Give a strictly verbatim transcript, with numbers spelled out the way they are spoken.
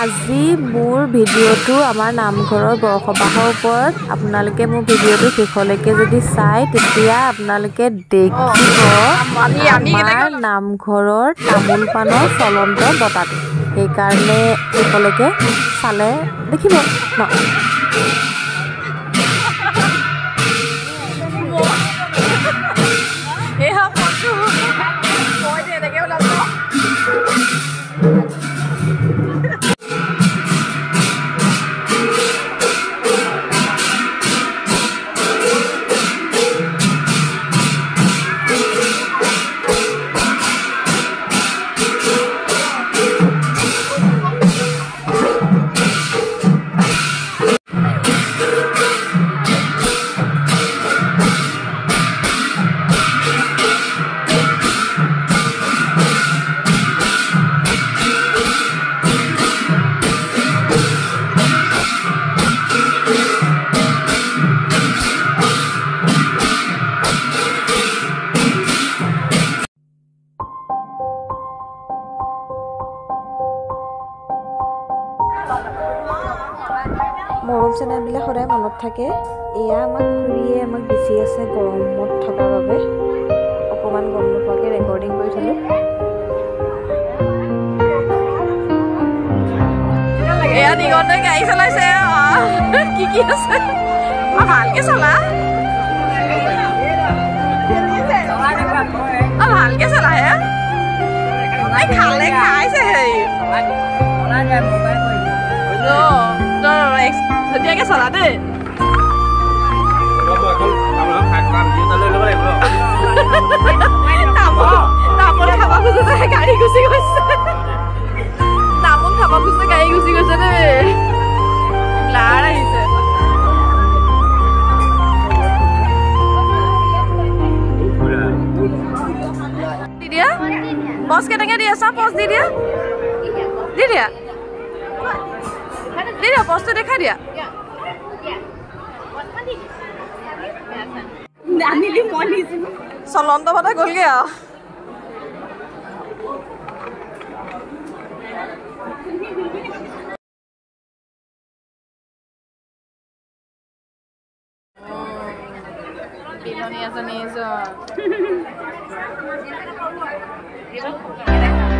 আজি মোৰ ভিডিঅ'টো আমাৰ নামঘৰৰ বৰসবাহৰ ওপৰত আপোনালোকে মোৰ ভিডিঅ'টো শেষলৈকে যদি চাই তেতিয়া আপোনালোকে দেখিব আমাৰ নামঘৰৰ তামোল পাণৰ চলন্ত বটাটো সেইকাৰণে শেষলৈকে চালে দেখিব ন মৰম চেনেহবিলাক সদায় মনত থাকে এয়া আমাক খুৰীয়ে আমাক বেছি আছে গৰমত থকাৰ বাবে অকণমান গম নোপোৱাকৈ ৰেকৰ্ডিং কৰি থলোঁ এয়া দিগন্তে গাড়ী চলাইছে কি কি আছে ভালকৈ চলা ভালকৈ চলা হে খালে খাইছে হেৰি ধুনীয়াকে চলা দেই তামোল খাব খুজোতে গাড়ী গুচি গৈছে তামোল খাব খুজোতে গাড়ী গুচি গৈছে দেই লাৰ আহিছে দি দিয়া পচ কেনেকে দি আছা পচ দি দিয়া দি দিয়া দি দিয়া পচটো দেখাই দিয়া চলন্ত বটা গ'লগে আৰু বিলনী এজনী